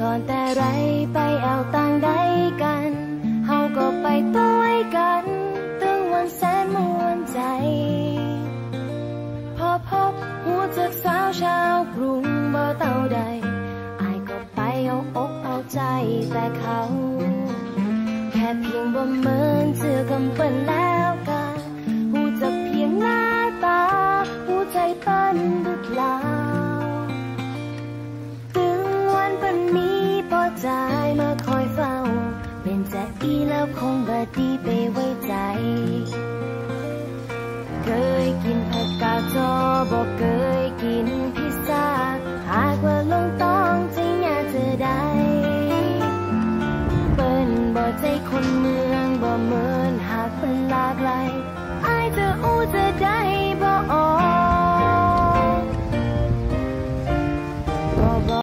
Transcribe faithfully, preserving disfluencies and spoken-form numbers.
ก่อนแต่ไรไปเอาต่างใดกันเฮาก็ไปต้วยกันตึงวันแสนมวนใจพอพบหัวจากสาวชาวกรุงบ่เต่าใดอายก็ไปเอาอกเอาใจแต่เขาแค่เพียงบ่เหมือนเธอกำเปิ้นแล้วกันหูจะเพียงหน้าตาหูใจเปิ้นหรือเปล่าตึงวันเปิ้นมีพอใจมาคอยเฝ้าเป็นจะอีแล้วคงบ่ดีไปไว้ใจเคยกินผักกาดจอบ่เคยกินพิซซ่าหากว่าลงต้องจริงอยากเจอได้เปิ้นบ่ใจคนเมืองบ่เหมือนหากเป็นหลากหลายอายจะอู้จะได้